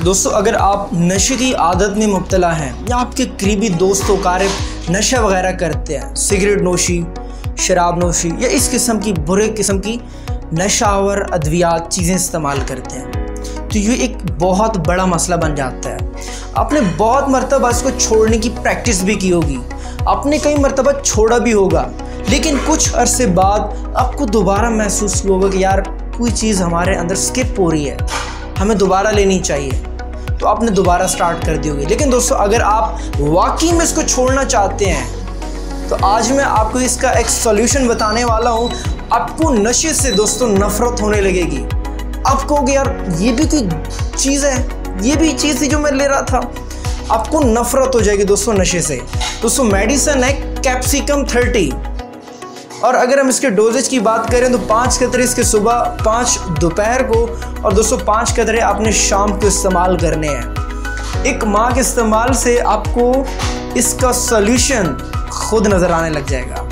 दोस्तों, अगर आप नशे की आदत में मुब्तला हैं या आपके करीबी दोस्त वकारिब नशा वगैरह करते हैं, सिगरेट नोशी, शराब नोशी या इस किस्म की बुरे किस्म की नशावर अद्वियात चीज़ें इस्तेमाल करते हैं, तो ये एक बहुत बड़ा मसला बन जाता है। आपने बहुत मरतबा इसको छोड़ने की प्रैक्टिस भी की होगी, आपने कई मरतबा छोड़ा भी होगा, लेकिन कुछ अरसे बाद आपको दोबारा महसूस होगा कि यार कोई चीज़ हमारे अंदर स्किप हो रही है, हमें दोबारा लेनी चाहिए, तो आपने दोबारा स्टार्ट कर दी होगी। लेकिन दोस्तों, अगर आप वाकई में इसको छोड़ना चाहते हैं तो आज मैं आपको इसका एक सॉल्यूशन बताने वाला हूँ। आपको नशे से दोस्तों नफरत होने लगेगी। आप कहोगे यार ये भी कोई चीज़ है, ये भी चीज़ थी जो मैं ले रहा था। आपको नफरत हो जाएगी दोस्तों नशे से। दोस्तों, मेडिसिन है कैप्सिकम 30, और अगर हम इसके डोजेज की बात करें तो 5 कतरे इसके सुबह, 5 दोपहर को, और दोस्तों 5 कतरे आपने शाम को इस्तेमाल करने हैं। एक माह के इस्तेमाल से आपको इसका सॉल्यूशन खुद नज़र आने लग जाएगा।